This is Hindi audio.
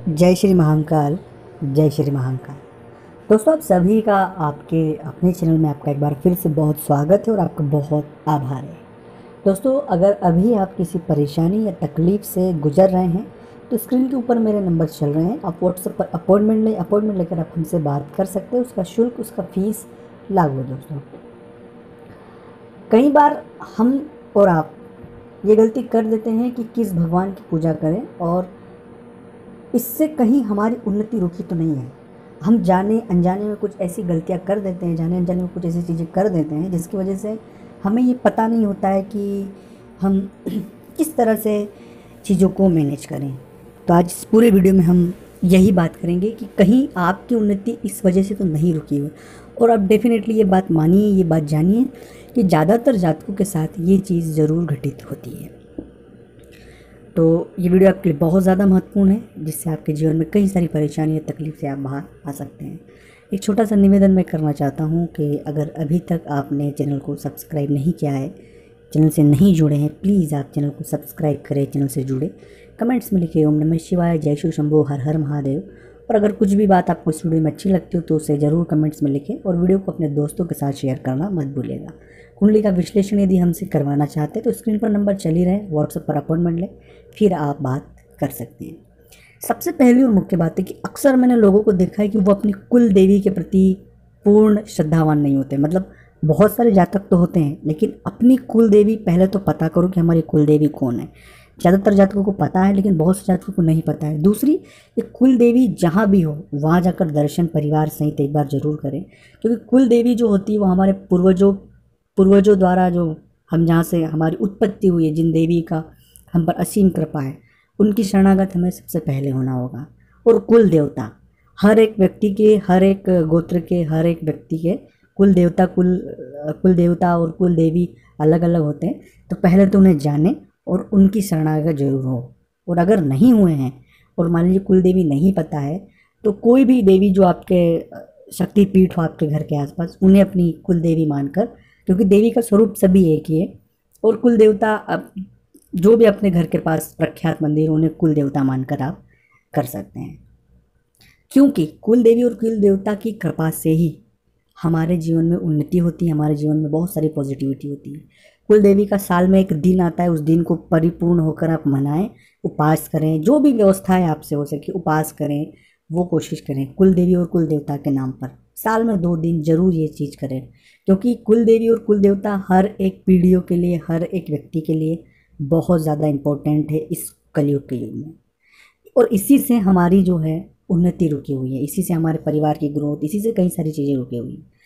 जय श्री महाकाल। जय श्री महाकाल। दोस्तों, आप सभी का आपके अपने चैनल में आपका एक बार फिर से बहुत स्वागत है और आपका बहुत आभार है। दोस्तों, अगर अभी आप किसी परेशानी या तकलीफ़ से गुजर रहे हैं तो स्क्रीन के ऊपर मेरे नंबर चल रहे हैं। आप व्हाट्सएप पर अपॉइंटमेंट लेकर आप हमसे बात कर सकते हैं। उसका शुल्क, उसका फीस लागू है। दोस्तों, कई बार हम और आप ये गलती कर देते हैं कि किस भगवान की पूजा करें, और इससे कहीं हमारी उन्नति रुकी तो नहीं है। हम जाने अनजाने में कुछ ऐसी गलतियां कर देते हैं, जाने अनजाने में कुछ ऐसी चीज़ें कर देते हैं जिसकी वजह से हमें ये पता नहीं होता है कि हम किस तरह से चीज़ों को मैनेज करें। तो आज इस पूरे वीडियो में हम यही बात करेंगे कि कहीं आपकी उन्नति इस वजह से तो नहीं रुकी हुई। और आप डेफिनेटली ये बात मानिए, ये बात जानिए कि ज़्यादातर जातकों के साथ ये चीज़ ज़रूर घटित होती है। तो ये वीडियो आपके लिए बहुत ज़्यादा महत्वपूर्ण है, जिससे आपके जीवन में कई सारी परेशानी या तकलीफ से आप बाहर आ सकते हैं। एक छोटा सा निवेदन मैं करना चाहता हूँ कि अगर अभी तक आपने चैनल को सब्सक्राइब नहीं किया है, चैनल से नहीं जुड़े हैं, प्लीज़ आप चैनल को सब्सक्राइब करें, चैनल से जुड़े। कमेंट्स में लिखिए ओम नमः शिवाय, जय शिव शंभो, हर हर महादेव। और अगर कुछ भी बात आपको इस वीडियो में अच्छी लगती हो तो उसे ज़रूर कमेंट्स में लिखें, और वीडियो को अपने दोस्तों के साथ शेयर करना मत भूलिएगा। कुंडली का विश्लेषण यदि हमसे करवाना चाहते हैं तो स्क्रीन पर नंबर चल ही रहे, व्हाट्सएप पर अपॉइंटमेंट लें, फिर आप बात कर सकते हैं। सबसे पहली और मुख्य बात है कि अक्सर मैंने लोगों को देखा है कि वो अपनी कुल देवी के प्रति पूर्ण श्रद्धावान नहीं होते। मतलब बहुत सारे जातक तो होते हैं, लेकिन अपनी कुल देवी पहले तो पता करो कि हमारी कुल देवी कौन है। ज़्यादातर जातकों को पता है, लेकिन बहुत से जातकों को नहीं पता है। दूसरी, ये कुल देवी जहाँ भी हो वहाँ जाकर दर्शन परिवार सहित एक बार ज़रूर करें, क्योंकि कुल देवी जो होती है वो हमारे पूर्वजों द्वारा जो हम जहाँ से हमारी उत्पत्ति हुई है, जिन देवी का हम पर असीम कृपा है, उनकी शरणागत हमें सबसे पहले होना होगा। और कुल देवता, हर एक व्यक्ति के, हर एक गोत्र के, हर एक व्यक्ति के कुल देवता और कुल देवी अलग अलग होते हैं। तो पहले तो उन्हें जाने और उनकी शरणागत जरूर हो। और अगर नहीं हुए हैं और मान लीजिए कुल देवी नहीं पता है, तो कोई भी देवी जो आपके शक्तिपीठ हो आपके घर के आसपास, उन्हें अपनी कुल देवी मानकर, क्योंकि देवी का स्वरूप सभी एक ही है। और कुल देवता अब जो भी अपने घर के पास प्रख्यात मंदिर, उन्हें कुल देवता मानकर आप कर सकते हैं, क्योंकि कुल देवी और कुल देवता की कृपा से ही हमारे जीवन में उन्नति होती है, हमारे जीवन में बहुत सारी पॉजिटिविटी होती है। कुल देवी का साल में एक दिन आता है, उस दिन को परिपूर्ण होकर आप मनाएं, उपास करें, जो भी व्यवस्था है आपसे हो सके उपास करें, वो कोशिश करें कुल देवी और कुल देवता के नाम पर। साल में 2 दिन जरूर ये चीज़ करें, क्योंकि कुल देवी और कुल देवता हर एक पीढ़ियों के लिए, हर एक व्यक्ति के लिए बहुत ज़्यादा इम्पोर्टेंट है इस कलयुग के युग में। और इसी से हमारी जो है उन्नति रुकी हुई है, इसी से हमारे परिवार की ग्रोथ, इसी से कई सारी चीज़ें रुकी हुई हैं।